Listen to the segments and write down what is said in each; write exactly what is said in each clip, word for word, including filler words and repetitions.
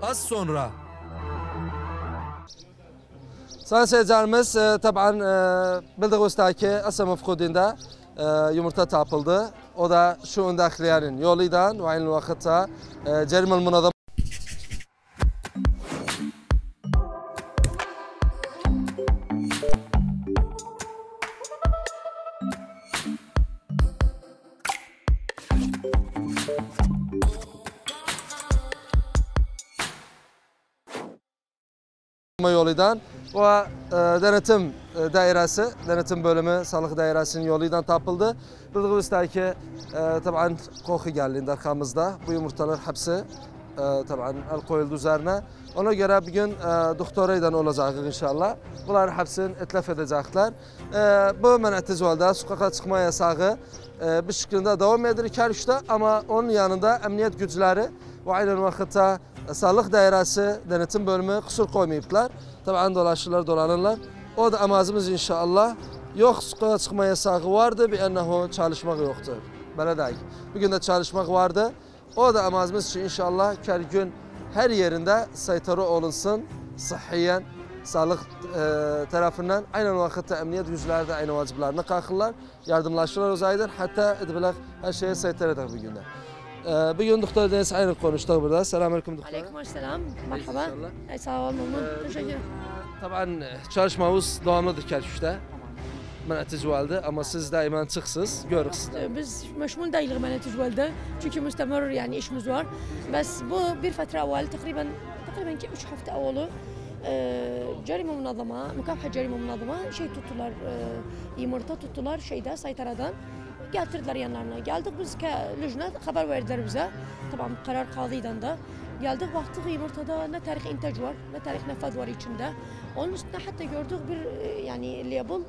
Az sonra. Sayın seyircilerimiz, taban bildiğiniz ki Asya Mefkudi'nde yumurta tapıldı. O da şu undakliyenin yoluydan ve aynı vakitte Cerimel Munazama yoluydan ve denetim dairesi, denetim bölümü, sağlık dairesinin yoluydan tapıldı. Bildiğiniz ki taban koku geldiğinde arkamızda bu yumurtalar hepsi taban el koyuldu üzerine. Ona göre bir gün doktorayla olacak inşallah. Bunlar hepsini etlaf edecekler. Bu menetiz oldu. Sokağa çıkma yasağı bir şekilde devam edilir Kerkük'te ama onun yanında emniyet güçleri ve aynı vakitte sağlık dairesi, denetim bölümü kusur koymayıplar. Tabii dolaşırlar, dolanırlar. O da amacımız inşallah yok sokağa çıkma yasağı vardı, bir ennehu çalışmak yoktu. Böyle değil. Bugün de çalışmak vardı. O da amacımız için inşallah Kerkük'ün her yerinde saytara olunsun, sıhhiyen, sağlık e, tarafından aynı vakitte emniyet güçleri de aynı vaciplerine kalkırlar, yardımlaşırlar uzaydır. Hatta edibler her şeye saytara eder bir günde. Ee, bugün Doktor Deniz Aynur konuştuk burada. Selamünaleyküm doktor. Aleykümselam. Merhaba. Ay sağ olun. Teşekkür. Tabii çalışmamız devamlıdır Kerkük'te. Menetici valide ama siz daima çıksınız, görürsünüz. Biz meşmul değiliz menetici valide. Çünkü müstemir yani işimiz var. Bas bu bir fatra evvel takriben takriben ki üç hafta evvelu cerime münazama, mükafat cerime münazama şey tuttular, yumurta tuttular şeyde saytaradan. Getirdiler yanlarına. Geldik biz lüjne haber verdiler bize. Tamam karar kaldıydan da. Geldik baktık yumurtada ne tarih intaj var, ne tarih nefaz var içinde. Onun üstüne hatta gördük bir yani label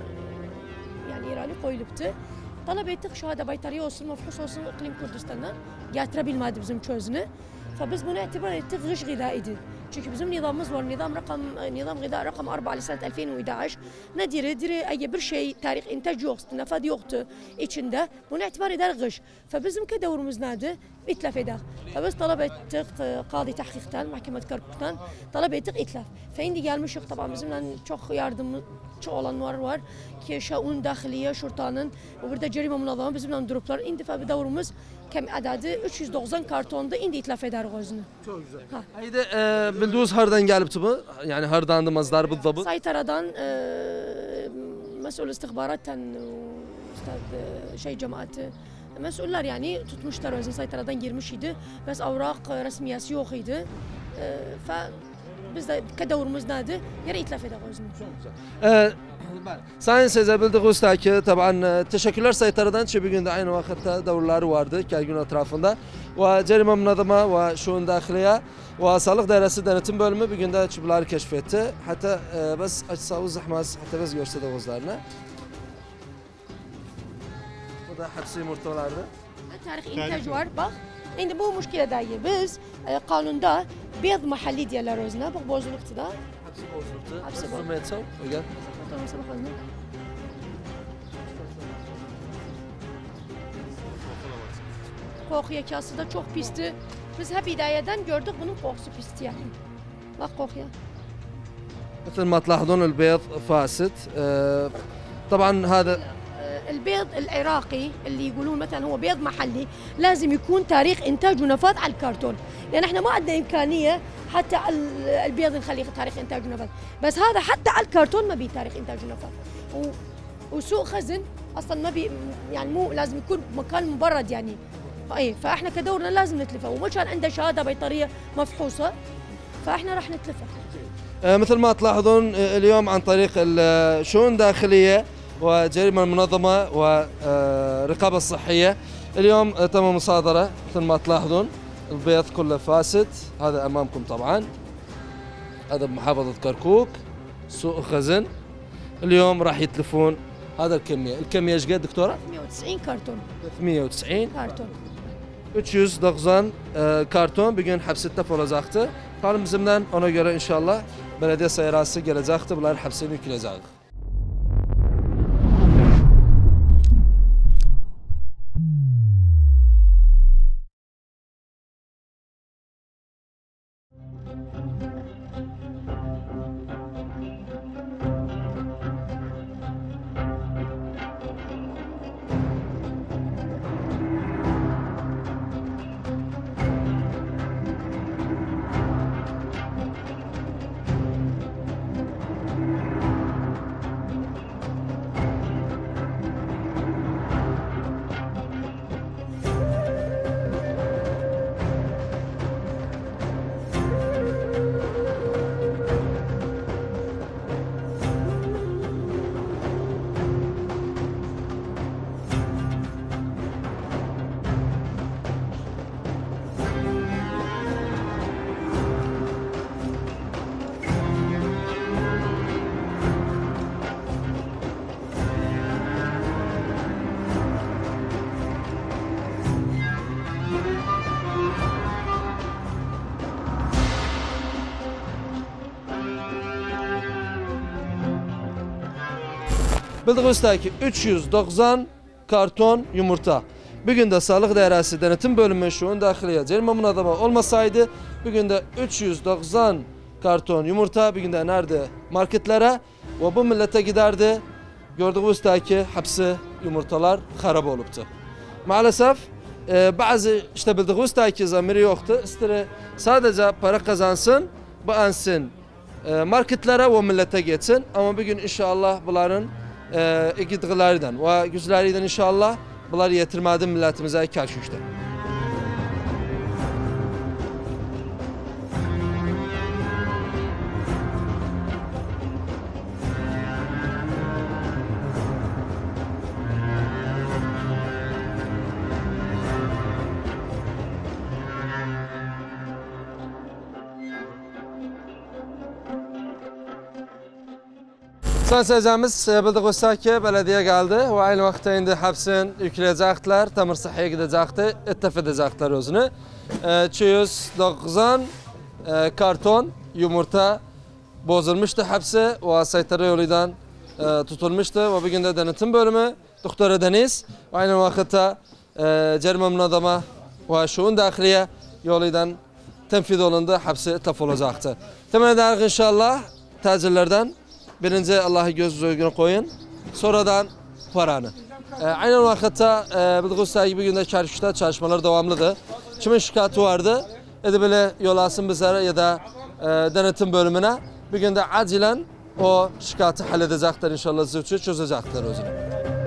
yani İranlı koyuluptu. Talep ettik şahada baytariye olsun, mefhus olsun iklim Kürdistan'dan. Getirebilmedi bizim çözünü. Fabiz bunu itibar ettik gış gıdaiydi. Çünkü bizim nizamımız var. Nizam rakam nizam gıda rakam dört sene iki bin on üç. Ne dire dire ay bir şey tarih intaj yoktu, nefad yoktu içinde. Bunu itibar eder gış. Fabizim ki devrimiz nerede? İtlaf eder. Fabiz talep ettik kadı tahkikten, mahkeme Kerkük'ten talep ettik itlaf. Feindi gelmişik tabii bizimle çok yardım çok olanlar var ki şaun dahiliye şurtanın ve burada cerime münazama bizimle duruplar. İndi fabi devrimiz kem adadı üç yüz doksan kartonda indi itlaf eder gözünü. Çok güzel. Ha. Haydi e, bildiğiniz hardan gelipti bu? Yani hardandı mazlar bu da Saytaradan e, mesul istihbarattan ustad şey cemaati mesuller yani tutmuşlar özün saytaradan girmiş idi. Bes avrak resmiyesi yok idi. E, fa biz de kadavurumuz nerede? Yere itlaf eder gözünü. Çok güzel. Sayın Sezer bildiğiniz ki taban teşekkürler saytaradan çünkü bugün de aynı vakitte davulları vardı Kerkük'ün etrafında. Ve cerime münazama ve şuun dahiliye ve sağlık dairesi denetim bölümü bugün de çubuları keşfetti. Hatta e, bas açsağı zahmaz hatta biz görse de gözlerine. Bu da hepsi yumurtalardı. Tarih intaj var bak. Şimdi bu müşkile değil. Biz e, kanunda beyaz mahalli diyorlar özüne. Bak bozuluktu da. Hepsi bozuluktu. Hepsi bozuluktu. Hepsi bozuluktu. Tamam sabah Kokuya kası da çok pisti. Biz hep hidayeden gördük bunun kokusu pisti yani. Bak kokuya. مثل ما تلاحظون البيض فاسد طبعا هذا البيض العراقي اللي يقولون مثلا هو بيض محلي لازم يكون تاريخ انتاج ونفاذ على الكرتون لان احنا ما عندنا امكانيه حتى البيض نخليه تاريخ انتاج ونفاذ بس هذا حتى على الكرتون ما بي تاريخ انتاج ونفاذ وسوق خزن اصلا ما بي يعني مو لازم يكون مكان مبرد يعني اي فاحنا كدورنا لازم نتلفه ومش كان عنده شهاده بيطريه مفحوصه فاحنا راح نتلفه مثل ما تلاحظون اليوم عن طريق الشؤون الداخليه وجريمه المنظمه والرقابه الصحيه اليوم تم مصادره مثل ما تلاحظون البيض كله فاسد هذا امامكم طبعا هذا بمحافظه كركوك سوق خزن اليوم راح يتلفون هذا الكميه الكميه ايش قد دكتوره ثلاثمئة وتسعين كرتون ثلاثمئة وتسعين كرتون üç yüz doksan e, karton bugün hapsette olacaktı. Kalın bizimden ona göre inşallah belediye sayarası gelecekti. Bunlar hapsini yükleyecek. Bildiğiniz ki üç yüz doksan karton yumurta. Bugün de Sağlık Dairesi Denetim Bölümü şuun dahiliye cerime münazama olmasaydı bugün de üç yüz doksan karton yumurta bugün de nerede marketlere ve bu millete giderdi. Gördüğünüz ki hepsi yumurtalar harap oluptu. Maalesef e, bazı işte bildiğiniz ki zamiri yoktu. İstiri sadece para kazansın, bu ansın e, marketlere ve millete geçsin. Ama bugün inşallah bunların e, gitgilerinden ve güzlerinden inşallah bunları yetirmedi milletimize karşı. Son sözümüz bildiğiniz ki belediye geldi ve aynı vakitte indi hepsini yükleyecekler, tamir sıhhiye gidecekti, ittef edecekler özünü. iki yüz doksan karton yumurta bozulmuştu hepsi ve saytara yolundan tutulmuştu ve bugün de denetim bölümü Doktor Deniz ve aynı vakitte cerime münazama ve şuun dahiliye yolundan tenfid olundu, hepsi ittef olacaktı. Temin ederek inşallah tacirlerden birinci Allah'ı göz önüne koyun, sonradan paranı. Ee, aynı vakitte e, bildiğiniz gibi bugün de çarşıda çalışmalar devamlıdır. Kimin şikayeti vardı? Edi böyle yol alsın bizlere ya da e, denetim bölümüne. Bugün de acilen o şikayeti halledecekler inşallah zıvçı çözecekler o zaman.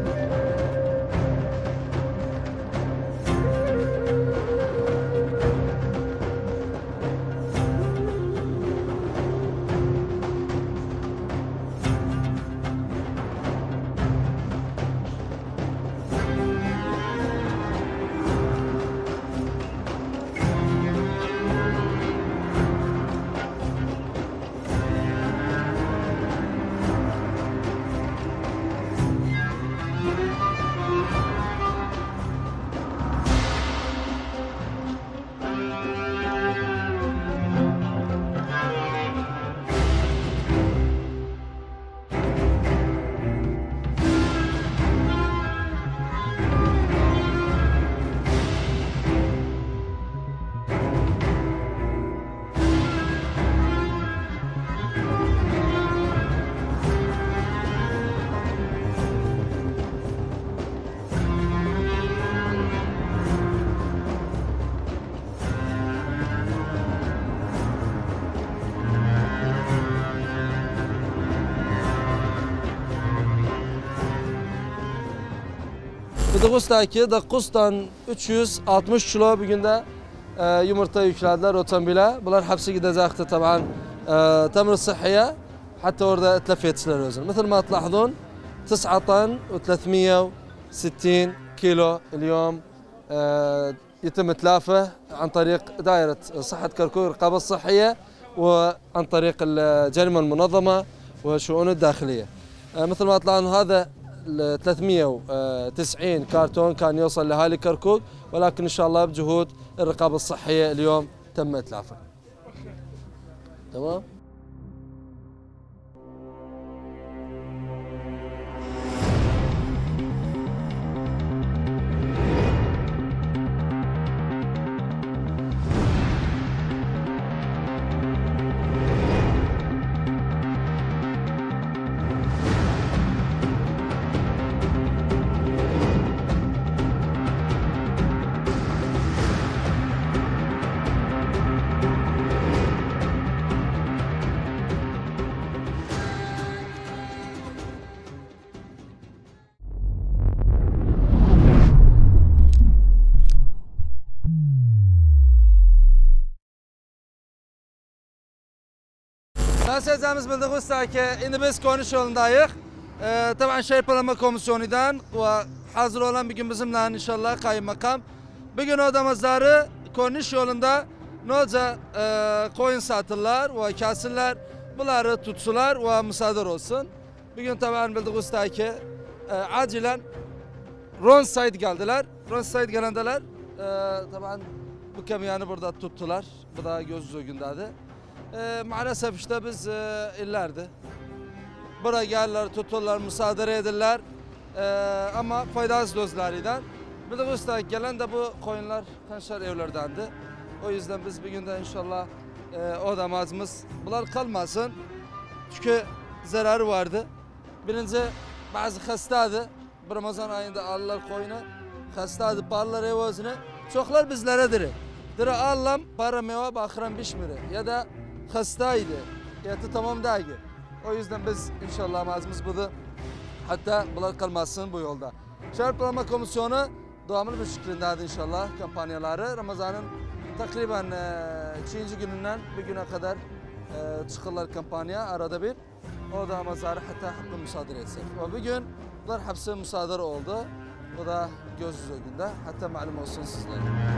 Bildiğiniz ki Dakos'tan üç yüz altmış kilo bugün de e, yumurta yüklediler otomobile. Bunlar hepsi gidecekti taban e, temir sıhhiye. Hatta orada اتلف يتسلر وزن. مثل ما تلاحظون تسعة طن وثلاثمئة وستين كيلو اليوم e, يتم إتلافه عن طريق دائرة صحة كركوك الرقابة الصحية وعن طريق الجريمة المنظمة والشؤون الداخلية. e, مثل ما تلاحظون هذا ثلاثمئة وتسعين كرتون كان يوصل لأهالي كركوك ولكن إن شاء الله بجهود الرقابة الصحية اليوم تم إتلافه. تمام؟ Sözümüz bildiğiniz ki şimdi biz konuş yolundayız. Ee, tabii Şehirplanlama Komisyonu'dan ve hazır olan bir gün bizimle inşallah kaymakam. Bugün odamızları konuş yolunda noca e, koyun satırlar ve kesirler. Bunları tutsular ve müsaade olsun. Bugün tabii bildiğiniz ki e, acilen Ronside geldiler. Ronside gelendeler. E, tabii bu kamyonu burada tuttular. Bu da göz önündedir. E, maalesef işte biz e, illerdi. Buraya gelirler, tuturlar, müsaade ederler. Ee, ama faydasız özlerinden. Bir de usta gelen de bu koyunlar kanşar evlerdendi. O yüzden biz bir günde inşallah e, o damazımız bunlar kalmasın. Çünkü zararı vardı. Birinci bazı hastadı. Bu Ramazan ayında alırlar koyunu. Hastadı parlar evozunu. Çoklar bizlere diri. Diri Allah'ım para meva bakıran bişmiri. Ya da hastaydı. Ya da tamam değil. O yüzden biz inşallah amacımız budur. Hatta bunlar kalmasın bu yolda. Şehir Planlama Komisyonu devamlı bir şekilde inşallah kampanyaları Ramazan'ın takriben ikinci gününden bir güne kadar e, çıkırlar kampanya arada bir. O da amazarı hatta hakkı müsaade etsek. Ve bugün bunlar hapse müsaade oldu. O da göz yüze günde. Hatta malum olsun sizlere.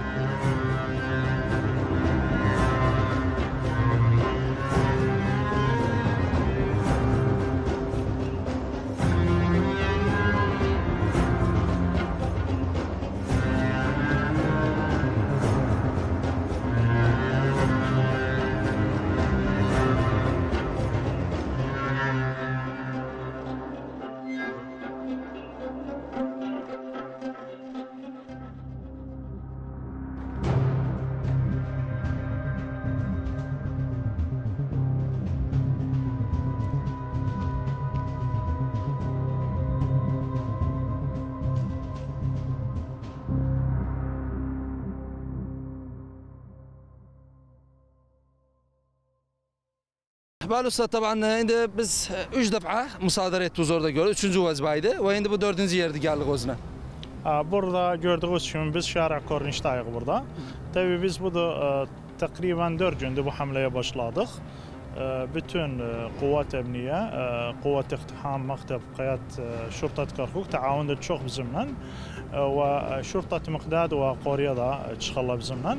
Balusa طبعا indi biz üç defa müsaade ettik orada göre. Üçüncü vazbaydı. Ve indi bu dördüncü yerde geldik özüne. Burada gördüğünüz gibi biz şarkı korniştayız burada. Tabii biz bu da takriben dört gündür bu hamleye başladık. Bütün kuvvet emniye, kuvvet iktiham, mektep, kayat, şurtat Kerkuk تعاونت çok bizimle ve şurtat Mekdad ve Koriya da çıkarlar bizimle.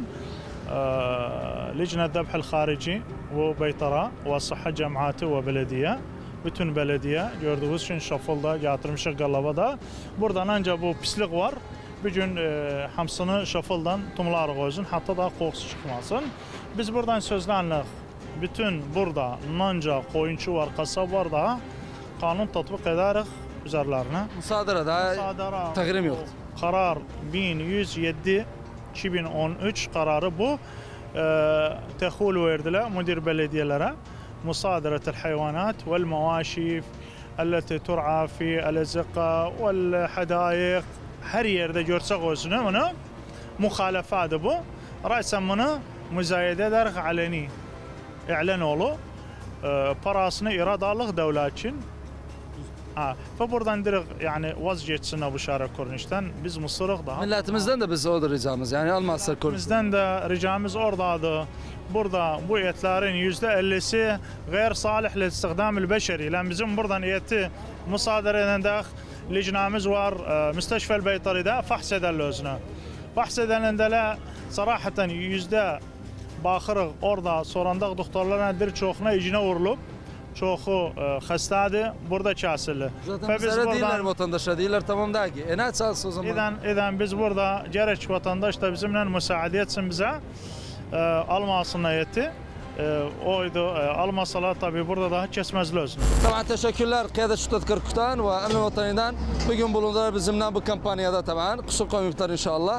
لجنة ذبح الخارجي وبيطرة وصحة جامعاتي وبلدية bütün belediye gördüğünüz için şafılda yatırmışık galabada. Buradan ancak bu pislik var. Bir gün e, hamsını şafıldan tumlar koysun hatta da kokusu çıkmasın. Biz buradan sözlenlik bütün burada nanca koyuncu var, kasap var da kanun tatbik ederiz üzerlerine. Musadara da takrim yok. Karar bin yüz yedi iki bin on üç kararı bu. Tehul verdiler müdür belediyelere. مصادرة الحيوانات والمواشي التي ترعى في الأزقة والحدائق her yerde görsek olsun onu muhalefat bu. Raysen bunu müzayede ederek aleni i'lan olu. Parasını iradalık devlet için. Ha, ve buradan direkt yani vazgeçsin bu şarkı kornişten biz Mısır'ık daha. Milletimizden de biz orada ricamız yani almazsak kornişten. Milletimizden de ricamız oradaydı. Burada bu etlerin yüzde ellisi gayr salih listikdamil beşeri. Lan bizim buradan eti müsaade eden de licnamız var. Müsteşfel Beytari'de fahs ederler özüne. Fahs edeninde de saraheten yüzde bakırıq orada sorandak doktorlarına bir çoğuna icine vurulup çoğu hastadı burada kesildi. Zaten bizlere değiller vatandaşlar değiller tamam da ki. E ne çalsın o zaman? İden, eden biz burada gerek vatandaş da bizimle müsaade etsin bize. E, almasına yetti. E, oydu e, almasalar tabii burada daha kesmez lazım. Tamam teşekkürler Kıyada Şutat Kırkuk'tan ve Emni Vatani'den. Bugün bulundular bizimle bu kampanyada tamam. Kusur koymuklar inşallah.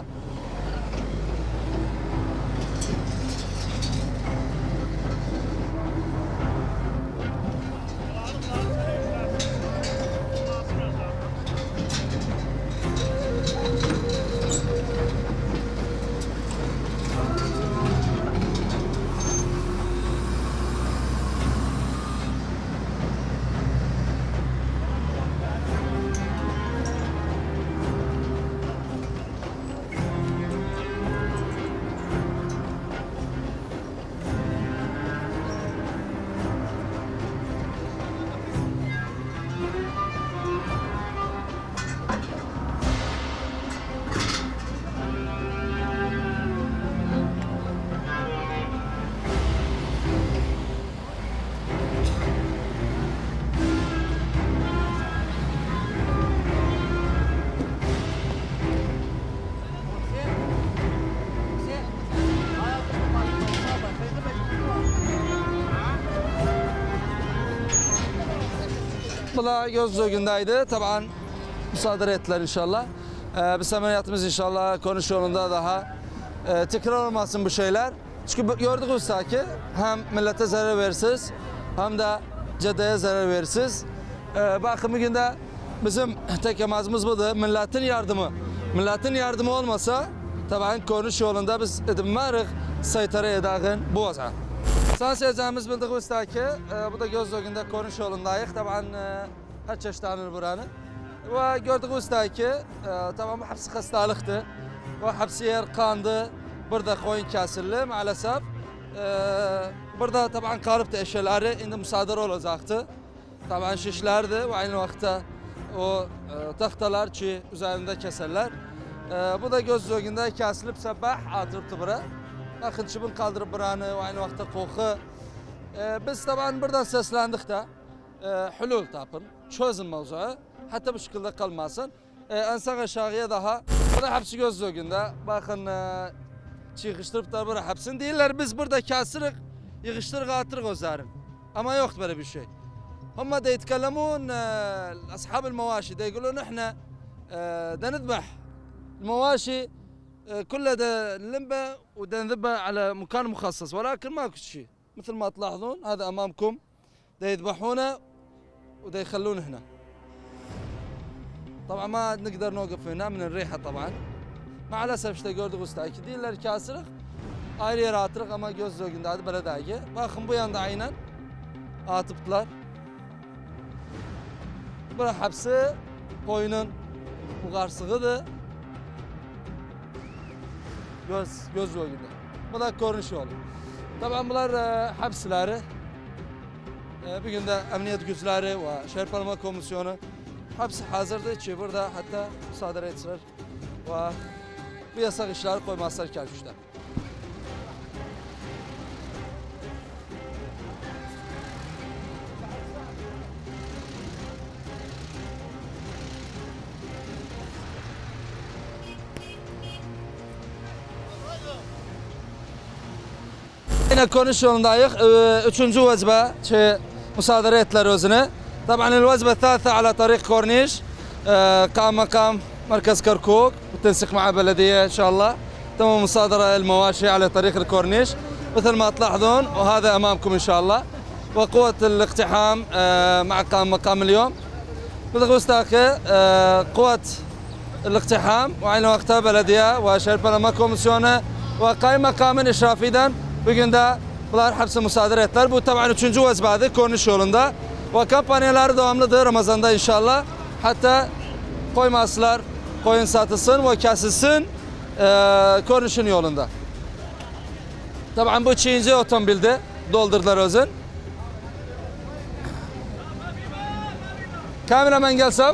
Valla göz zogundaydı. Taban müsaade ettiler inşallah. Ee, biz ameliyatımız inşallah konuş yolunda daha e, tekrar olmasın bu şeyler. Çünkü gördük usta ki hem millete zarar versiz hem de caddeye zarar versiz. Ee, bakın bugün de bizim tek amacımız budur. Milletin yardımı. Milletin yardımı olmasa taban konuş yolunda biz edinmerik saytara edağın bu oza. Son seyircimiz bildik usta ki e, bu da göz zogunda konuş yolundayız. Taban e, her çeşit tanır buranı. Ve gördük usta ki e, tamam hapsi hastalıktı. Ve hapsi yer kandı. Burada koyun kesildi maalesef. E, burada taban kalıptı eşyaları indi müsaade olacaktı. Taban şişlerdi ve aynı vakti o e, tahtalar ki üzerinde keserler. E, bu da göz zogunda kesilip sabah atırıptı bura. Bakın çubun kaldırıp buranı ve aynı vakti koku. E, biz taban buradan seslendik de e, hulul tapın, çözün mevzuyu. Hatta bu şekilde kalmasın. Ee, insan aşağıya daha, bu da hapsi göz zogunda. Bakın e, çıkıştırıp da burada hapsin değiller. Biz burada kasırık, yıkıştırık atırık ozarın. Ama yok böyle bir şey. هم دا يتكلمون أصحاب المواشي دا يقولون إحنا دا نذبح المواشي كلها دا نلمبه ودا نذبها على مكان مخصص ولكن ماكو شيء مثل ما تلاحظون هذا أمامكم دا يذبحونه ودا يخلون هنا. طبعا ما نقدر نوقف هنا من الريحة طبعا. مع الأسف işte gördüğünüz gibi değiller kasırık. Ayrı yere atırık ama göz zogunda adı belediyeye. Bakın bu yanda aynen atıptılar. Bura hapsi koyunun ugarsığıdır. Göz, göz zogunda. Bu da korunuş yolu. Tabii bunlar e, hapsileri. E, bugün de emniyet güçleri ve şehir parlama komisyonu hepsi hazırdı ki burada hatta müsaade etsinler ve bu yasak işleri koymazlar gelmişler. Yine konuş yolundayız. Üçüncü vecbe ki müsaade ettiler özüne. طبعا الوجبة الثالثة على طريق كورنيش قام مقام مركز كركوك بالتنسيق مع بلدية إن شاء الله تم مصادرة المواشي على طريق الكورنيش مثل ما تلاحظون وهذا أمامكم إن شاء الله وقوة الاقتحام مع قام مقام اليوم بالغوستاك قوة الاقتحام وعين وقتها بلدية وشهر بلما كومسيونة وقائم مقام إشرافيا bugün de bunlar hepsi müsaade ettiler. Bu tabii üçüncü vecbedir konuş yolunda. Ve kampanyalar devamlıdır Ramazan'da inşallah. Hatta koymasılar, koyun satılsın ve kesilsin e, konuşun yolunda. Tabii bu ikinci otomobilde doldurdular özün. Kameraman gelsem.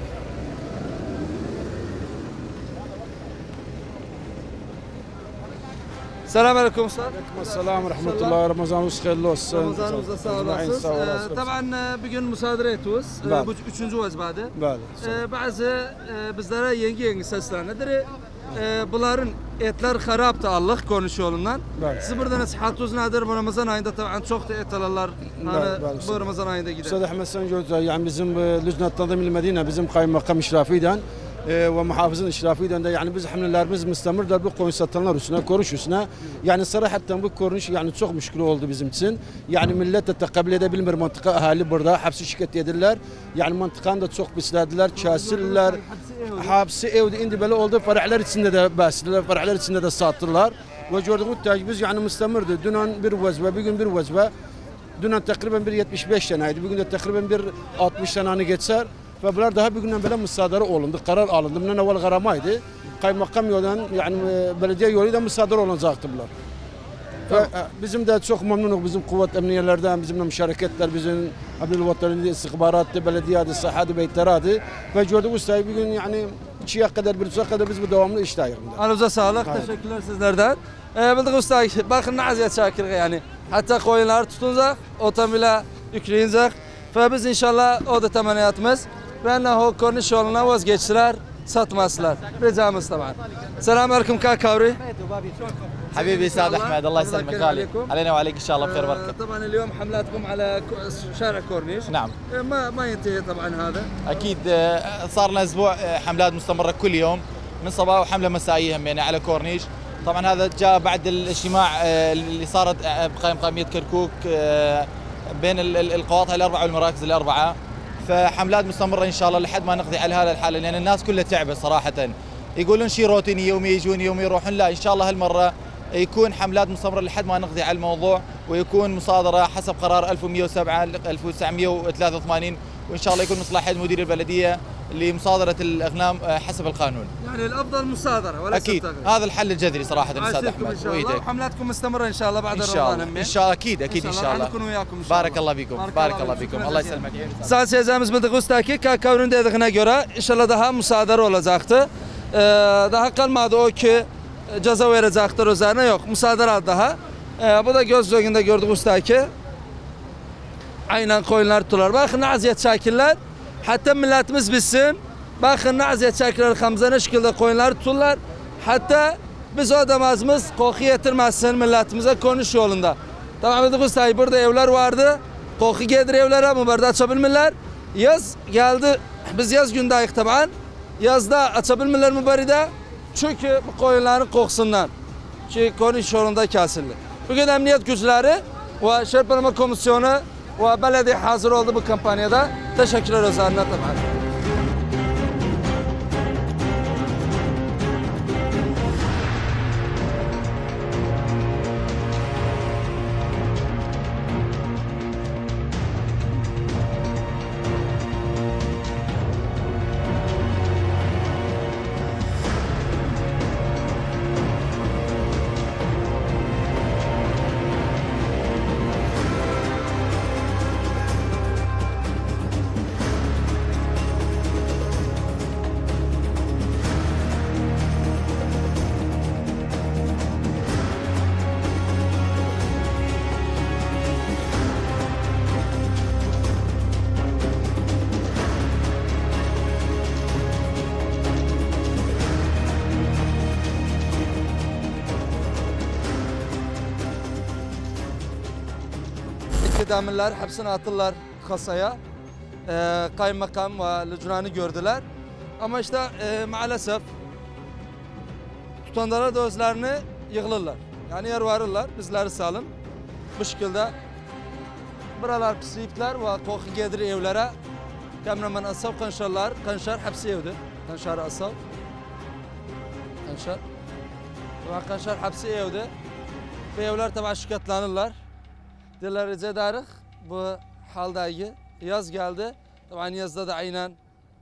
السلام عليكم استاذ. وعليكم السلام ورحمة الله رمضان خير olsun. Ramazanınızda sağ olasınız. Ee, taban bugün müsaade ediyoruz. Ee, bu üçüncü vecbedir. Ee, bazı e, bizlere yeni yeni sesler nedir? Ee, bunların etler haraptı Allah konuş yolundan. Siz burada nasihatınız nedir? Bu Ramazan ayında taban çok da et alırlar. Hani bu Ramazan ayında gider. Ustad Ahmet Sancoğlu yani bizim Lüjnat Tanzimil Medine bizim kaymakam işrafiden ve muhafızın işrafiden de yani biz hamlelerimiz müstemirdir bu koyun satanlar üstüne konuş üstüne yani sırahatten bu konuş yani çok müşkül oldu bizim için yani millet de tekabül edebilmir mantıka ahali burada hapsi şikayet edirler yani mantıkan da çok pislediler kesildiler hapsi evde indi böyle oldu farahlar içinde de bahsediler farahlar içinde de sattılar ve gördüğümüz tecrübemiz yani müstemirdi dün bir vecbe bugün bir vecbe dün takriben bir yetmiş beş taneydi bugün de takriben bir altmış tane geçer. Ve bunlar daha bir günden böyle müsaade olundu, karar alındı. Bundan evvel karamaydı. Kaymakam yolundan yani belediye yoluyla müsaade olunacaktı bunlar. Ve bizim de çok memnunuz bizim kuvvet emniyelerden, bizimle müşareketler, bizim Abdülvatan'ın istihbaratı, belediyede, sahada, beyteradı. Ve gördüğümüz tabi bir gün yani ikiye kadar, bir saat kadar biz bu devamlı işteyiz. Aranıza sağlık, hayır. Teşekkürler sizlerden. Ee, bildik usta, bakın ne aziyet şakir yani. Hatta koyunları tutunacak, otomobile yükleyecek. Ve biz inşallah o da temenniyatımız. Ben o konuş yoluna vazgeçtiler, satmazlar. Ricamız tamam. Selamun aleyküm kakavri. حبيبي استاذ احمد الله يسلمك غالي علينا وعليك ان شاء الله بخير بركه. طبعا اليوم حملاتكم على شارع كورنيش. نعم. ما ما ينتهي طبعا هذا. اكيد صار لنا اسبوع حملات مستمره كل يوم من صباح وحمله مسائيه هم يعني على كورنيش. طبعا هذا جاء بعد الاجتماع اللي صارت بقائمه قائميه كركوك بين القواطع الاربعه والمراكز الاربعه. فحملات مستمره ان شاء الله لحد ما نقضي على هذا الحاله لان الناس كلها تعبت صراحه. يقولون شيء روتيني يوم يجون يوم يروحون، لا ان شاء الله هالمره يكون حملات مستمره لحد ما نقضي على الموضوع ويكون مصادره حسب قرار ألف ومئة وسبعة ألف وتسعمئة وثلاثة وثمانين وان شاء الله يكون مصلحه مدير البلديه لمصادره الاغنام حسب القانون. يعني الافضل مصادره ولا اكيد التغيير. هذا الحل الجذري صراحه استاذ احمد. ان شاء الله وحملاتكم مستمره ان شاء الله بعد رمضان. ان شاء الله اكيد اكيد ان شاء الله. نكون وياكم ان شاء الله. بارك الله فيكم بارك, بارك الله فيكم الله يسلمك. Sayın seyircilerimiz bildiğiniz ki Kakav'ın dediğine göre inşallah daha müsaade olacaktı. Ee, daha kalmadı o ki ceza verecektir üzerine yok. Müsaade daha. Ee, bu da göz önünde gördüğünüz ki aynen koyunlar tutular. Bakın ne aziyet şekiller. Hatta milletimiz bilsin. Bakın ne aziyet şekiller Hamza ne şekilde koyunlar tutular. Hatta biz o adamımız koku getirmezsin milletimize konuş yolunda. Tamam bildiğiniz ki burada evler vardı. Koku gelir evlere mübarede açabilmeler. Yaz geldi. Biz yaz gündeyiz taban. Yazda açabilmeler mübarede. Çünkü bu koyunların kokusundan. Çünkü konuş yolunda kesildi. Bugün emniyet güçleri ve Şehirplanlama Komisyonu ve belediye hazır oldu bu kampanyada. Teşekkürler üzerine taban. Damirler hepsini attılar kasaya. Ee, kaymakam ve lücranı gördüler. Ama işte e, maalesef tutanlara da özlerini yığılırlar. Yani yer varırlar, bizleri salın. Bu şekilde buralar pislikler ve koku gelir evlere. Kameraman asav kanşarlar, kanşar hepsi evdi. Kanşar asav. Kanşar. Ve kanşar hepsi evdi. Ve evler tabi şikayetlenirler. Diler rica ederiz bu haldaki yaz geldi. Tabii yazda da aynen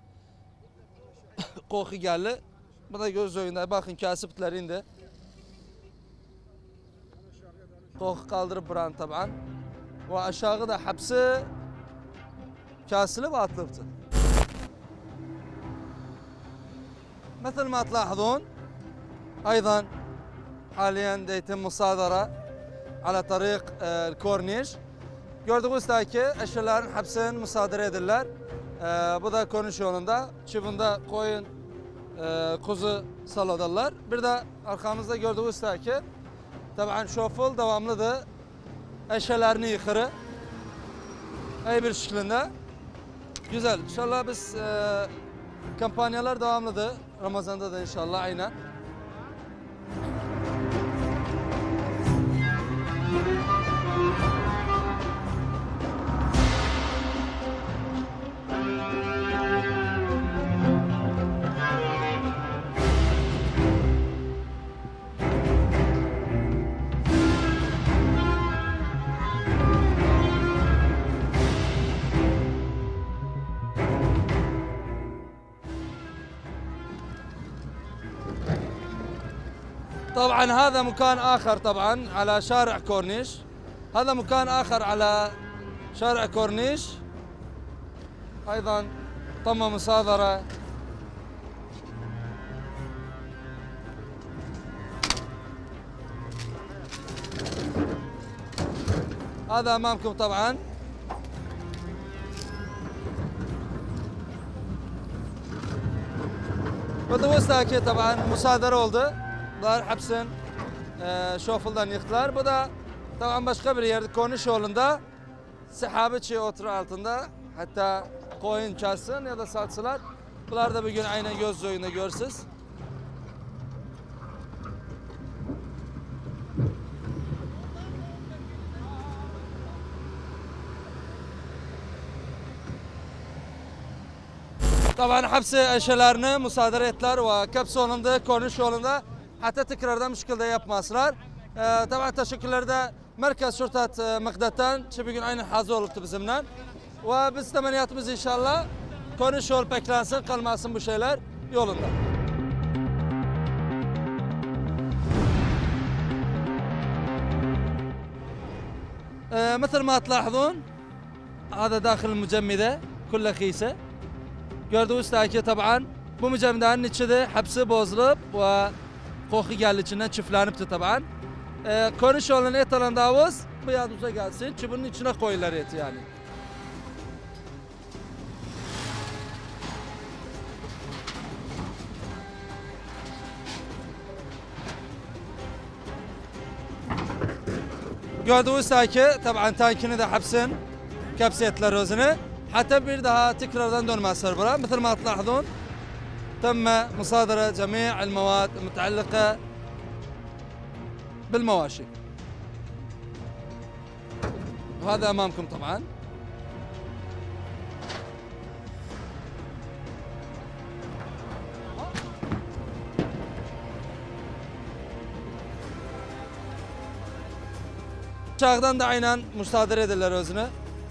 koku geldi. Bu da göz önünde bakın kasıplar indi. Koku kaldırıp buran tabii. Ve aşağı da hepsi kasilip atlıptı. مثل ما تلاحظون أيضا حاليا يتم مصادرة على طريق الكورنيش. Gördüğünüz ki eşyaların hepsini müsaade ederler. Ee, bu da konuş yolunda. Çivunda koyun, e, kuzu saladarlar. Bir de arkamızda gördüğünüz ki tabii şoful devamlıdır. Eşyalarını yıkırı. İyi bir şekilde. Güzel. İnşallah biz e, kampanyalar devamlıdır. Ramazan'da da inşallah aynen. طبعا هذا مكان آخر طبعا على شارع كورنيش. هذا مكان آخر على شارع كورنيش. أيضا تم مصادرة هذا أمامكم طبعا. Ve de ki taban müsaade oldu. Bunlar hepsini e, şofuldan yıktılar. Bu da tamam başka bir yerde konuş yolunda sahabeçi otur altında hatta koyun çalsın ya da satsalar. Bunlar da bugün aynen göz önünde görsünüz. Taban hapsi eşyalarını müsaade ettiler ve kapı sonunda konuş yolunda hatta tekrardan müşkilde yapmasılar. Ee, taban teşekkürler de Merkez Şurtat e, Mıkdat'tan ki bugün aynen hazır oldu bizimle. Ve biz temeniyatımız inşallah konuş yol peklensin kalmasın bu şeyler yolunda. Ee, مثل ما تلاحظون هذا داخل المجمدة كلها خيسة. Gördüğünüz ki taban bu mücemmedenin içinde hepsi bozulup ve koku geldi içinden çiftlenipti taban. Ee, konuş olan et alan davuz bu yanımıza gelsin. Çubuğun içine koyular eti yani. Gördüğünüz ki taban tankini de hepsin kapsetler özünü. حتى bir daha tekrardan dönmezler buraya. مثل ما تلاحظون تم مصادرة جميع المواد المتعلقة بالمواشي. وهذا أمامكم طبعا. Çağdan da aynen müsaade ederler özünü.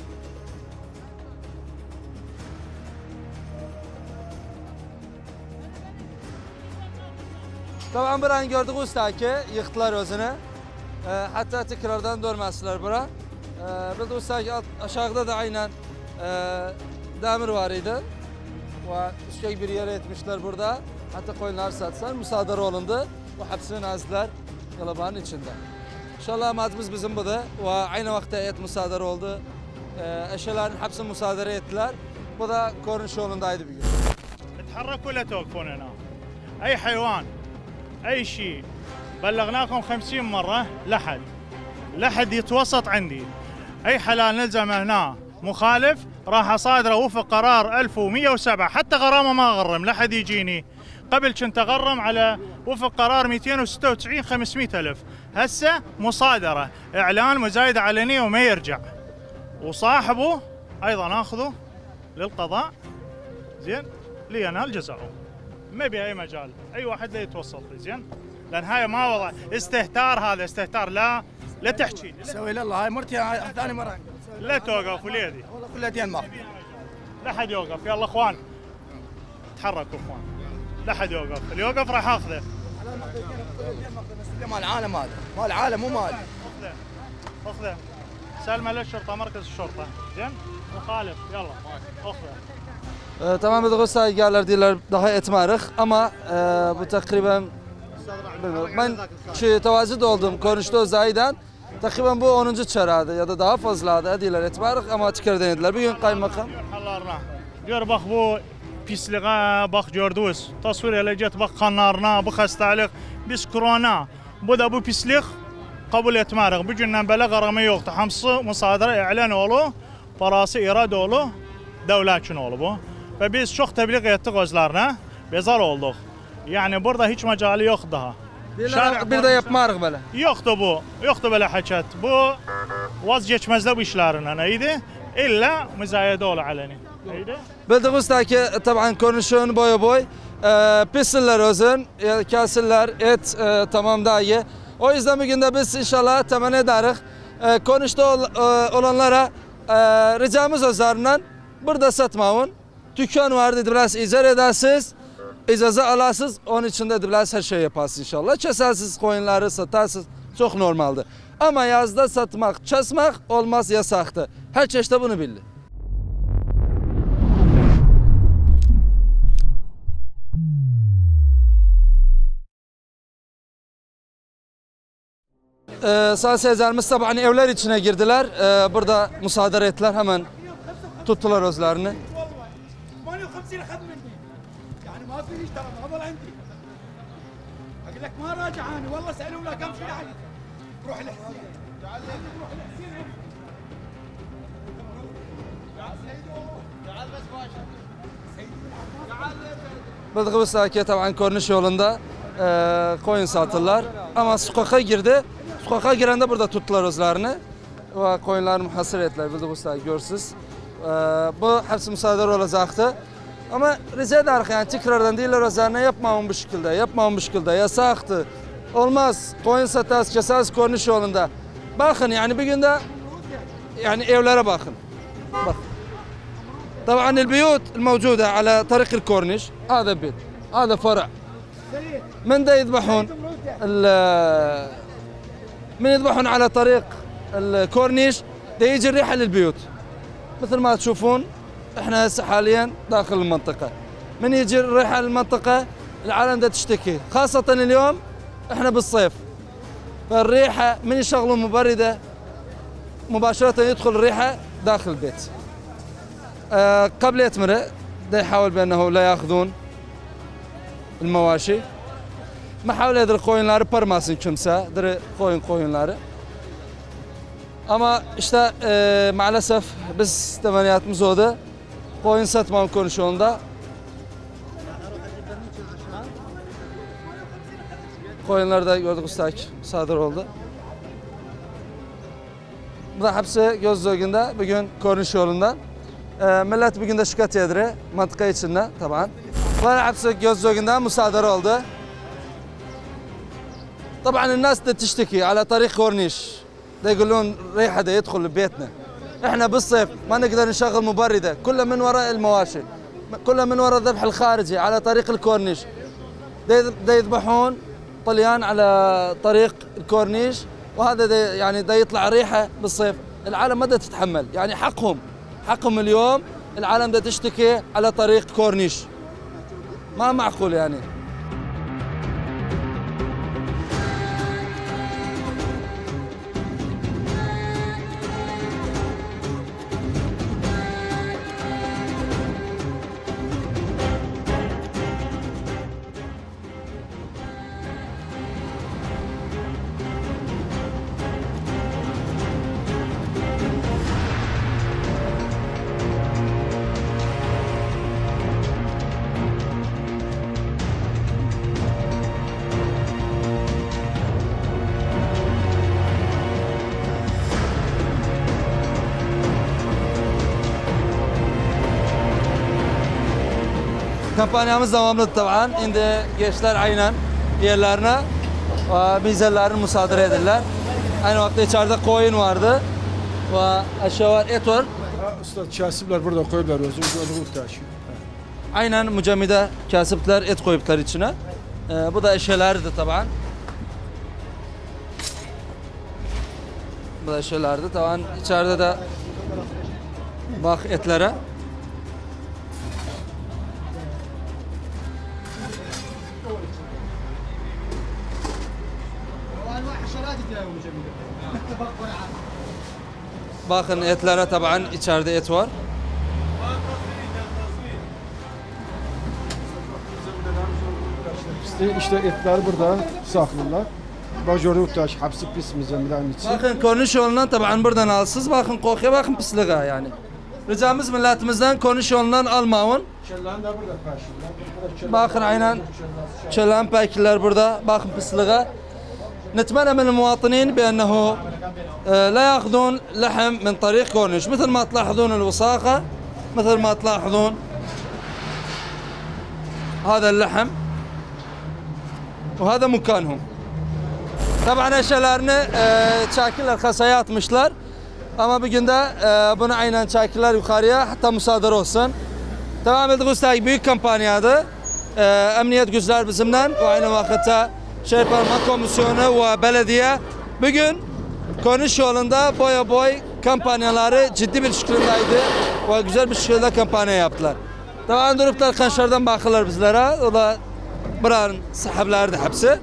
Taban bir an gördüğünüz ki yıktılar özünü. E, hatta tekrardan dönmezler bura. E, bildiğiniz ki aşağıda da aynen e, demir var idi. Ve üstteki bir yere etmişler burada. Hatta koyunlar satsan müsaade olundu. Ve hepsini azdılar kalabalığın içinde. İnşallah amacımız bizim bu da. Ve aynı vakti et müsaade oldu. E, eşyaların hepsini müsaade ettiler. Bu da korunuş yolundaydı bir gün. تحركوا لا توقفون هنا. أي حيوان أي شيء بلغناكم خمسين مرة لحد لحد يتوسط عندي أي حلال نلزم هنا مخالف راح أصادره وفق قرار ألف ومئة وسبعة حتى غرامة ما أغرم لحد يجيني قبل كنت أغرم على وفق قرار مئتين وستة وتسعين خمسمئة ألف هسه مصادرة إعلان مزايدة علنية وما يرجع وصاحبه أيضا أخذه للقضاء زين لينال جزاؤه ما بأي مجال أي واحد لا يتوسط لي زين لأن هاي ما وضع استهتار هذا استهتار لا لا تحكي سوي لله هاي مرتي ثاني مرة لا توقف وليدي والله كليتين ما لا حد يوقف يلا اخوان تحركوا اخوان لا حد يوقف اللي يوقف راح اخذه مال العالم هذا مال العالم مو مالي اخذه اخذه سلمه للشرطه مركز الشرطه زين مخالف يلا اخذه Ee, tamam bildiğiniz saygılar diyorlar daha etmerik ama e, bu takriben bilmiyorum. Ben şey tevazi oldum konuştuğu zaydan takriben bu onuncu çaradı ya da daha fazladı diyorlar etmerik ama çıkar denediler. Bugün kaymakam. Diyor bak bu pisliğe bak gördünüz. Tasvir edecek bak kanlarına bu hastalık biz korona. Bu da bu pislik kabul etmerik. Bugünden böyle garama yoktu. Hamsı müsaade ilan oğlu parası irade oğlu devlet için oğlu bu. Ve biz çok tebliğ ettik özlerine, bezar olduk. Yani burada hiç macali yok daha. Bir, bir de yapmarıq böyle. Yoktu bu, yoktu böyle haçet. Bu vazgeçmezler bu işlerinden neydi? İlla müzayede ol aleni. Neydi? Bildiğiniz ki taban konuşun boyu boy. E, pisiller özün, e, kasiller, et e, tamam daha iyi. O yüzden bugün de biz inşallah temenni ederiz. E, konuşta ol, e, olanlara e, ricamız özlerinden burada satmayın. Dükkan var dedi biraz icar edersiniz, icazı alasınız, onun için de biraz her şey yaparsınız inşallah. Kesersiniz koyunları satarsınız, çok normaldir. Ama yazda satmak, kesmek olmaz yasaktır. Her çeşitde bunu bildi. Ee, Sayın seyircilerimiz taban evler içine girdiler. Ee, burada müsaade ettiler, hemen tuttular özlerini. ثمانية وخمسين أخذ مني يعني ما في ترى ما ضل عندي لك ما راجعاني والله سالوا له كم شيء علي روح لحسين تعال روح لحسين تعال بس باشا تعال Bıdıkıbıstaki taban korniş yolunda e, koyun satırlar. Ama sokağa girdi. Sokağa girende burada tuttular özlerini. Ve koyunları muhasır ettiler. Bıdıkıbıstaki görsüz. E, bu hepsi müsaade olacaktı. Ama rica ederim yani tekrardan değiller özlerine yapmamın bu şekilde. Yapmamın bu şekilde. Yasaktı. Olmaz. Koyun satarız, keseriz korniş yolunda. Bakın yani bir günde yani evlere bakın. Bak. طبعا البيوت الموجودة على طريق الكورنيش هذا بيت هذا فرع من دا يذبحون من يذبحون على طريق الكورنيش دا يجي الريحة للبيوت مثل ما تشوفون احنا هسه حاليا داخل المنطقة من يجي الريحة للمنطقة العالم دا تشتكي خاصة اليوم احنا بالصيف فالريحة من يشغلوا مبردة مباشرة يدخل الريحة داخل البيت أه قبل يتمرق دا يحاول بأنه لا يأخذون المواشي محاولة يدر koyunları parmasın kimse در koyun koyunları ama işte e, maalesef biz temeniyatımız oldu koyun satmam konuşuğunda koyunları da gördük ustak sadır oldu bu da hepsi göz zövgünde bugün korniş yolundan millet bugün de şikayet ediri mantıka içinde taban. Bunlar hepsi göz zövgünden müsaade oldu. طبعا الناس تشتكي على طريق كورنيش دا يقولون ريحه دا يدخل ببيتنا احنا بالصيف ما نقدر نشغل مبرده كلها من وراء المواشي كلها من وراء الذبح الخارجي على طريق الكورنيش دا يذبحون طليان على طريق الكورنيش وهذا دا يعني دا يطلع ريحه بالصيف العالم ما دا تتحمل يعني حقهم حقهم اليوم العالم دا تشتكي على طريق كورنيش ما معقول يعني Kampanyamız devamlı taban. Şimdi gençler aynen yerlerine ve bizlerin müsaade ederler. Aynı vakti içeride koyun vardı ve aşağı var et var. Usta kasipler burada koyuyorlar özüm gözü taşı. Aynen mücemmide kasipler et koyuplar içine. Ee, bu da eşelerdi taban. Bu da eşelerdi taban. İçeride de bak etlere. Bakın etlere taban içeride et var. İşte etler burada saklıyorlar. Bajörü taş hapsi pis mizemlerin içi. Bakın konuş yolundan taban buradan alsız. Bakın kokuya bakın pisliğe yani. Ricamız milletimizden konuş yolundan almayın. Çellen de burada karşılar. Bakın aynen çelen pekiller burada. Bakın pisliğe. نتمنى من المواطنين بأنه لا يأخذون لحم من طريق كورنيش مثل ما تلاحظون الوساخة مثل ما تلاحظون هذا اللحم وهذا مكانهم طبعا eşyalarını çakiller kasaya atmışlar ama bugün de bunu aynen çakiller yukarıya hatta müsaade olsun. Devam edildiği üstelik büyük kampanyadı. Emniyet güçler bizimden ve aynı vakitte Şehir Parmak Komisyonu ve belediye bugün Korniş yolunda boya boy kampanyaları ciddi bir şekildeydi ve güzel bir şekilde kampanya yaptılar. Devam duruplar kanşardan bakırlar bizlere. O da buranın sahipleri de hepsi.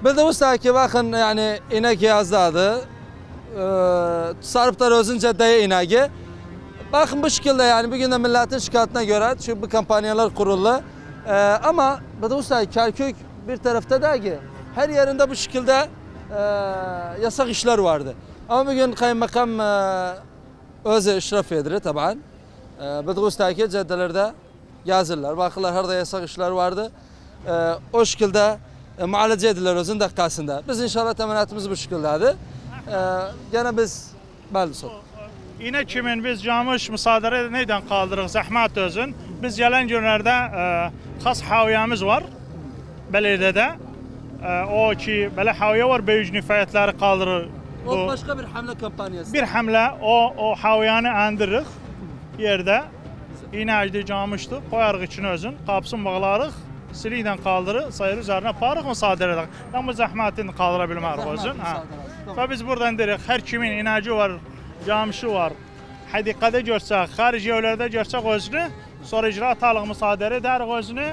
Bildiğimiz ki bakın yani inek yazdadı. Ee, Sarıptar özün ceddeye ineği. Bakın bu şekilde yani bugün de milletin şikayetine göre çünkü bu kampanyalar kuruldu. Ee, ama bildiğimiz ki Kerkük bir tarafta da ki her yerinde bu şekilde e, yasak işler vardı. Ama bugün kaymakam e, özü işraf edilir taban. E, bildiğimiz ki caddelerde yazırlar. Bakırlar her da yasak işler vardı. E, o şekilde e, muhalece edilir özün dakikasında. Biz inşallah temenatımız bu şekildeydi. E, gene biz belli son. Yine kimin biz camış müsaade neyden kaldırırız zahmet özün. Biz gelen günlerde e, has haviyamız var. Belediyede. E, o ki böyle haviye var beyuc nifayetleri kaldırır. O başka bir hamle kampanyası. Bir hamle o o haviyanı andırırıq yerde. Yine acdı camıştı. Koyarıq içine özün. Kapsın bağlarıq. Silikden kaldırır. Sayır üzerine parıq müsaade edək. Ama zahmetini kaldırabilmez özün. Ha. Ve biz buradan dedik her kimin inacı var, camışı var. Hadikada görsək, xarici evlerde görsək özünü, sonra icraat alıq müsaade edərik özünü,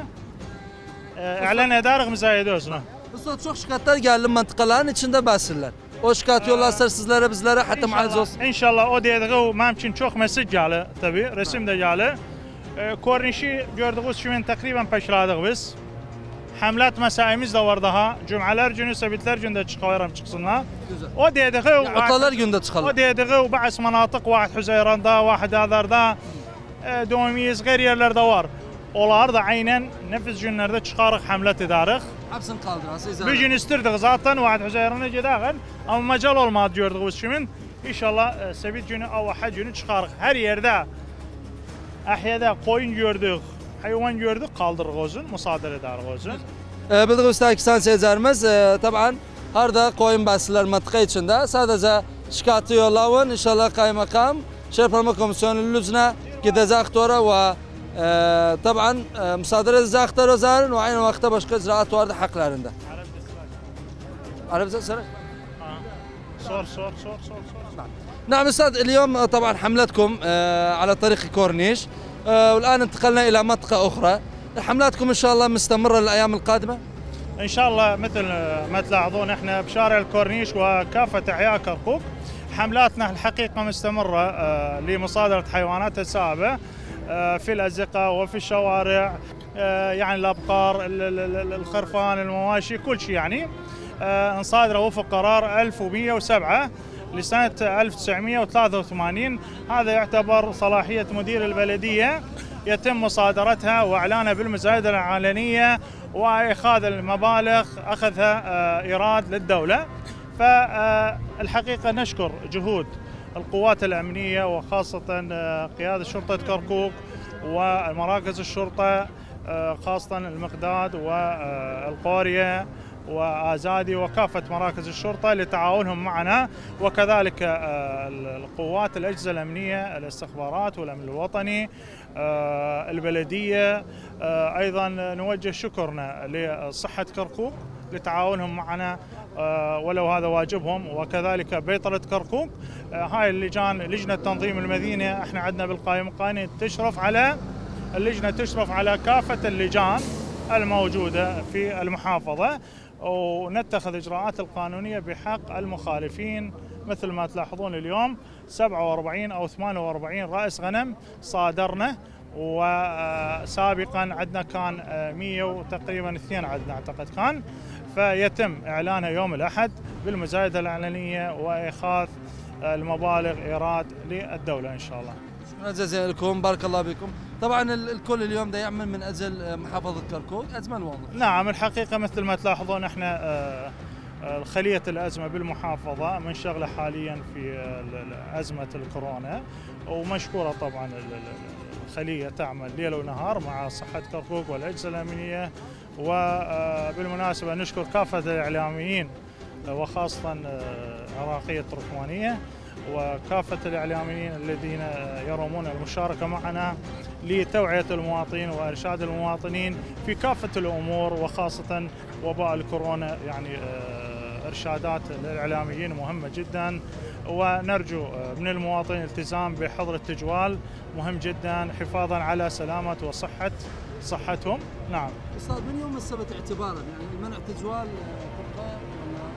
e, elan edərik müzayede özünü. Usta çok şikayetler geldi mıntıkaların içinde basırlar. O şikayet yollarsa sizlere bizlere hatta muhalefet olsun. İnşallah o dediği mümkün çok mesaj geldi tabi, resim de geldi. E, Kornişi gördüğünüz kimin takriben peşladık biz. Hamlet mesaimiz de var daha. Cum'alar günü, sebitler günde çıkıyorum çıksınlar. Güzel. O dediği Atalar günde çıkalım. o dediği bazı manatıq vaxid Hüzeyran'da, vaxid Adar'da, e, Domiyiz, gayri yerlerde var. Onlar da aynen nefis günlerde çıkarıq, hamlet edərik. Hepsini kaldırası. Bir gün istirdik zaten vaxid Hüzeyran'a gedərik. Ama macal olmadı gördüğümüz kimin. İnşallah e, sebit günü, avvaha günü çıkarıq. Her yerde, ahyada koyun gördük, hayvan gördük, kaldırıq özün, müsaade edərik özün. E, bildiğimiz ki sen seyircilerimiz e, taban her da koyun basılar mıntıka içinde. Sadece şikayeti yollayın. İnşallah kaymakam Şehirparma Komisyonu lüzne gidecek doğru ve e, taban e, müsaade edecekler özlerin ve aynı vakitte başka icraat vardı haklarında. Arabistan سرق صور صور صور صور صور نعم أستاذ اليوم طبعا حملتكم على طريق كورنيش والآن انتقلنا إلى منطقة أخرى حملاتكم إن شاء الله مستمرة للأيام القادمة؟ ان شاء الله مثل ما تلاحظون احنا بشارع الكورنيش وكافه احياء كركوك حملاتنا الحقيقه مستمره لمصادره حيوانات السائبه في الازقه وفي الشوارع يعني الابقار الخرفان المواشي كل شيء يعني صادره وفق قرار ألف ومئة وسبعة لسنه ألف وتسعمئة وثلاثة وثمانين. هذا يعتبر صلاحيه مدير البلديه يتم مصادرتها واعلانها بالمزايده العلنيه واخاذ المبالغ اخذها ايراد للدوله. فالحقيقه نشكر جهود القوات الامنيه وخاصه قياده شرطه كركوك ومراكز الشرطه خاصه المقداد والقوريه وآزادي وكافة مراكز الشرطة لتعاونهم معنا وكذلك القوات الأجهزة الأمنية الاستخبارات والأمن الوطني البلدية. أيضا نوجه شكرنا لصحة كركوك لتعاونهم معنا ولو هذا واجبهم وكذلك بيطرة كركوك. هاي اللجان لجنة تنظيم المدينة احنا عندنا بالقائمة القانونية تشرف على اللجنة تشرف على كافة اللجان الموجودة في المحافظة ونتخذ إجراءات القانونية بحق المخالفين. مثل ما تلاحظون اليوم سبعة وأربعين أو ثمانية وأربعين رأس غنم صادرنا وسابقا عندنا كان مئة وتقريبا اثنين عندنا أعتقد كان. فيتم إعلانها يوم الأحد بالمزايدة الإعلانية وإخاذ المبالغ إيراد للدولة إن شاء الله. شكرا جزيلا لكم بارك الله بكم. طبعا الكل اليوم ده يعمل من اجل محافظه كركوك ازمه واضحه. نعم الحقيقه مثل ما تلاحظون احنا خليه الازمه بالمحافظه منشغله حاليا في ازمه الكورونا ومشكوره طبعا الخليه تعمل ليل ونهار مع صحه كركوك والاجهزه الامنيه. وبالمناسبه نشكر كافه الاعلاميين وخاصه عراقيه التركمانيه وكافة الإعلاميين الذين يرغبون المشاركة معنا لتوعية المواطنين وإرشاد المواطنين في كافة الأمور وخاصة وباء الكورونا. يعني إرشادات الإعلاميين مهمة جدا ونرجو من المواطنين الالتزام بحظر التجوال مهم جدا حفاظا على سلامة وصحة صحتهم. نعم. أستاذ من يوم السبت اعتبارا يعني منع تجوال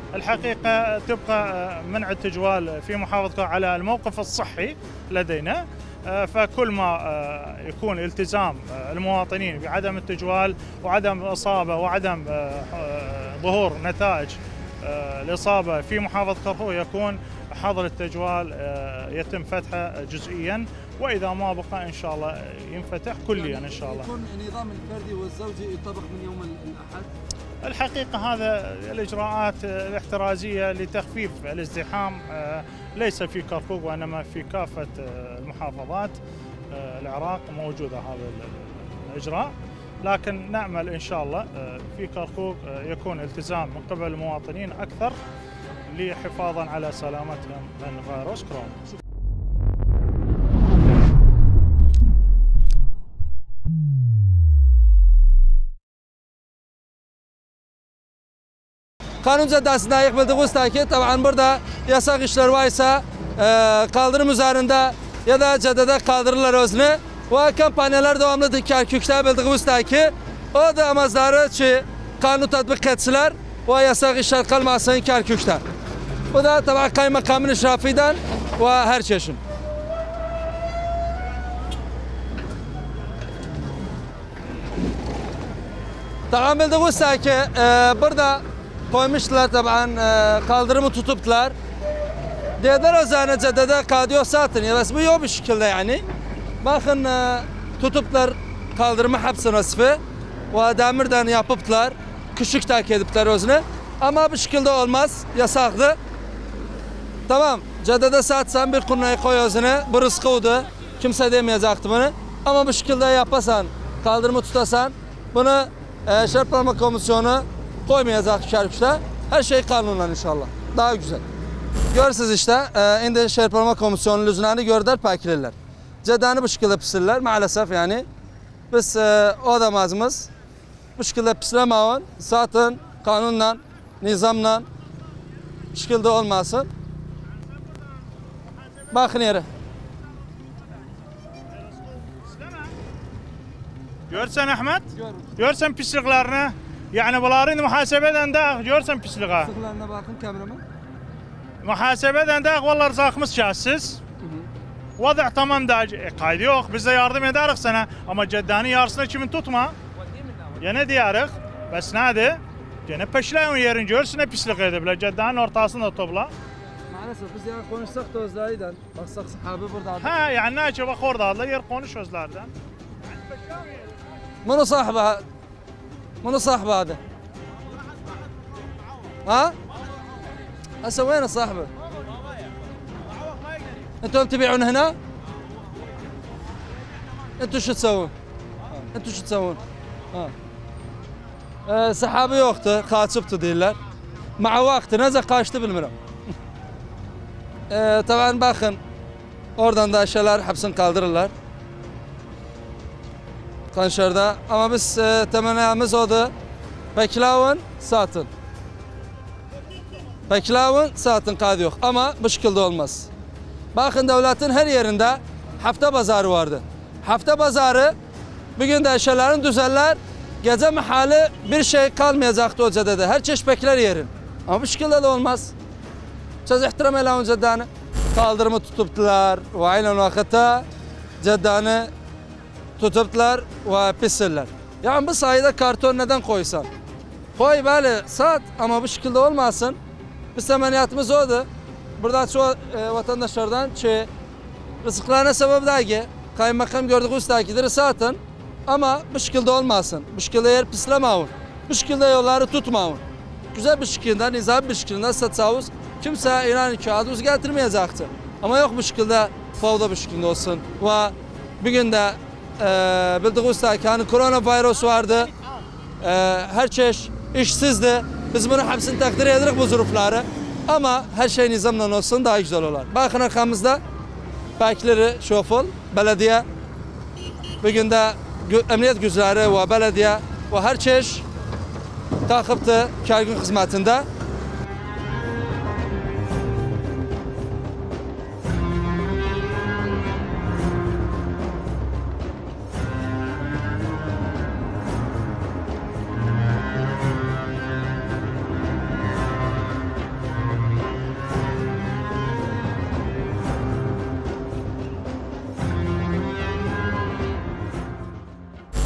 الحقيقة تبقى منع التجوال في محافظة على الموقف الصحي لدينا، فكل ما يكون التزام المواطنين بعدم التجوال وعدم الإصابة وعدم ظهور نتائج الإصابة في محافظة كركوك يكون حظر التجوال يتم فتحه جزئيا، وإذا ما بقى إن شاء الله ينفتح كليا إن شاء الله. يكون النظام الفردي والزوجي يطبق من يوم الأحد؟ الحقيقة هذا الإجراءات الاحترازية لتخفيف الازدحام ليس في كركوك وإنما في كافة المحافظات العراق موجودة هذا الإجراء، لكن نأمل إن شاء الله في كركوك يكون التزام من قبل المواطنين أكثر لحفاظا على سلامتهم من فيروس كورونا. Kanun Caddesi'nde yıkıldığımız takip tabii burada yasak işler varsa e, kaldırım üzerinde ya da caddede kaldırırlar özünü. O kampanyalar devamlıdır Kerkük'te bildiğimiz takip. O da amazları ki kanun tatbik etsinler. O yasak işler kalmasın Kerkük'te. Bu da tabii kaymakamın işrafından ve her çeşit. Tamam bildiğimiz takip e, burada koymuşlar taban kaldırımı tutuplar. Dediler özane caddede kadıyor satın ya bas bu yok bir şekilde yani. Bakın tutuplar kaldırımı hapsın asfı ve demirden yapıplar. Küçük tak edipler özüne. Ama bu şekilde olmaz. Yasaktı. Tamam. Caddede satsan bir kurnayı koy özüne. Bu rızkıydı. Kimse demeyecekti bunu. Ama bu şekilde yapasan, kaldırımı tutasan bunu e, Şartlanma Komisyonu koymayacak Kerkük'te. Her şey kanunla inşallah. Daha güzel. Görürsünüz işte. E, indi Şartlanma Komisyonu lüzunanı gördüler, pakilirler. Ceddani bu şekilde pisirler maalesef yani. Biz e, o adamımız bu şekilde pislemeyin. Zaten kanunla, nizamla bu şekilde olmasın. Bakın yere. Görsen Ahmet, görsen pisliklerini. Yani bunların muhasebeden de görsen pisliğe. Pisliklerine bakın kameraman. Muhasebeden de vallahi rızakımız şahsiz. Vada tamam da kaydı yok. Biz de yardım ederiz sana. Ama Ceddani yarısını kimin tutma. Ya ne diyarız? Bes nade? Gene peşleyin yerin görsün pislik edebilir. Ceddani'nin ortasında topla. Maalesef biz yani konuşsak da özlerden. Baksak sahabe burada. Ha yani ne açı bak orada yer konuş özlerden. منو صاحبه هذا؟ منو صاحبه هذا؟ ها؟ هسه وين صاحبه؟ انتم تبيعون هنا؟ انتم شو تسوون؟ انتم شو تسوون؟ ها. أه سحابي يوقته خاطبته ديلر مع وقت نزل قاشته بالمرة. أه طبعا باخن oradan da aşağılar hapsini kaldırırlar. Kanşarda ama biz e, temennimiz oldu. Beklavun satın. Beklavun satın kadı yok ama bu şekilde olmaz. Bakın devletin her yerinde hafta pazarı vardı. Hafta pazarı bugün de eşyaların düzenler gece mahalı bir şey kalmayacaktı o caddede. Her çeşit bekler yerin. Ama bu şekilde de olmaz. Söz ihtiram eylem Ceddani. Kaldırımı tutuptular ve aynen vakitte Ceddani tutuptular ve pisirler. Yani bu sayede karton neden koysan? Koy böyle sat ama bu şekilde olmasın. Biz temeniyatımız oldu. Burada çoğu e, vatandaşlardan ki rızıklarına sebep değil ki kaymakam gördüğünüz takidir satın ama bu şekilde olmasın. Bu şekilde yer pislemeyin. Bu şekilde yolları tutmayın. Güzel bir şekilde, nizam bir şekilde satsavuz kimse inan ki adı uz getirmeyecekti. Ama yok bu şekilde fazla bir şekilde olsun. Ve bugün de e, bildiğiniz ki hani koronavirüs vardı. E, her çeşit işsizdi. Biz bunu hepsini takdir ederiz bu zorlukları. Ama her şey nizamla olsun daha güzel olur. Bakın arkamızda bekleri şoför, belediye, bugün de emniyet güçleri ve belediye ve her çeşit takipte Kerkük hizmetinde.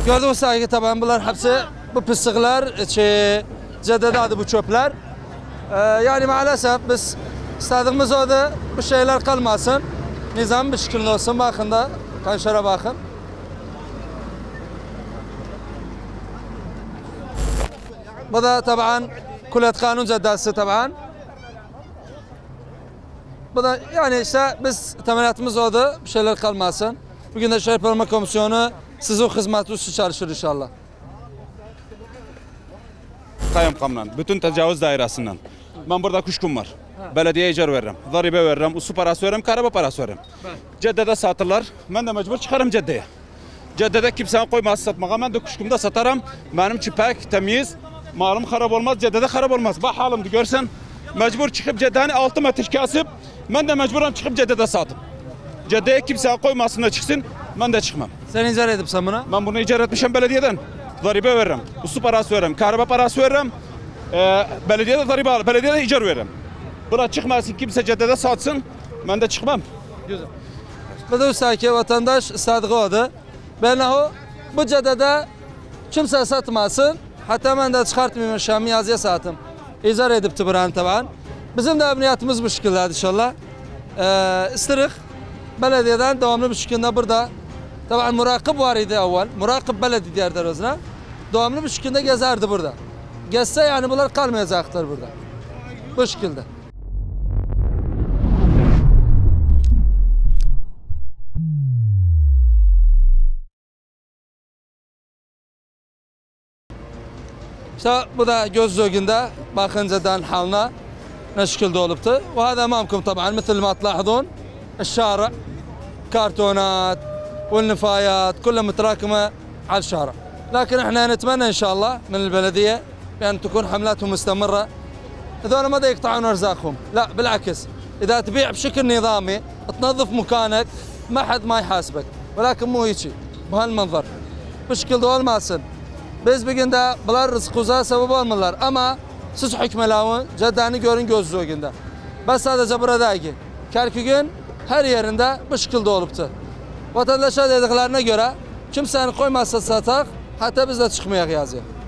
Gördüğünüz gibi tabii bunlar hepsi bu pislikler, şey, ceddede bu çöpler. Ee, yani maalesef biz istediğimiz o da bu şeyler kalmasın. Nizam bir şekilde olsun. Bakın da, kanşara bakın. Bu da tabii Kulet Kanun Caddesi tabii. Bu da yani işte biz temenatımız o da bir şeyler kalmasın. Bugün de Şehir Planlama Komisyonu sizin hizmeti üstü çalışır inşallah. Kaymakamdan, bütün tecavüz dairesinden. Ben burada kuşkum var. Belediye icar veririm, zaribe veririm, su parası veririm, karaba parası veririm. Ceddede satırlar, ben de mecbur çıkarım Cedde'ye. Ceddede kimsenin koyması satmaya, ben de kuşkumda satarım. Benim çipek, temiz, malım harap olmaz, Ceddede harap olmaz. Bak halimdi görsen, mecbur çıkıp Cedde'nin altı metre kesip, ben de mecburen çıkıp Cedde'de satım. Ceddeye kimsenin koymasına çıksın, ben de çıkmam. Sen icar edip sen bunu? Ben bunu icar etmişim belediyeden. Zaribe veririm, su parası veririm, karaba parası veririm. Ee, belediyede zaribe, belediyede icar veririm. Buna çıkmasın, kimse Cedde'de satsın, ben de çıkmam. Güzel. Bu da üstaki vatandaş istediği odur. Ben o bu Cedde'de kimse satmasın. Hatta ben de çıkartmayayım Şam'ı yazıya satım. İcar edip tıbıran taban. Bizim de emniyetimiz bu şekilde inşallah. Ee, istirik belediyeden devamlı bir şekilde burada. Taban murakip var idi evvel. Murakip belediye derler özüne. Devamlı bir şekilde gezerdi burada. Gezse yani bunlar kalmayacaktır burada. Bu şekilde. İşte bu da göz zögünde bakıncadan haline ne şekilde oluptu. وهذا أمامكم طبعا مثل ما تلاحظون الشارع كرتونات والنفايات كلها متراكمة على الشارع. لكن احنا نتمنى ان شاء الله من البلدية بأن تكون حملاتهم مستمرة. هذول ما دا يقطعون ارزاقهم، لا بالعكس اذا تبيع بشكل نظامي تنظف مكانك ما حد ما يحاسبك، ولكن مو هيجي بهالمنظر. بشكل دول ماسن. Biz bugün de bunlar rızkıza sebep olmalılar ama siz hükmelavın Cedde'ni görün göz zögünde. Ben sadece buradaki Kerkük'ün her yerinde bu şekilde oluptu. Vatandaşa dediklerine göre kimsenin koymazsa satak hatta biz de çıkmayak yazıyor.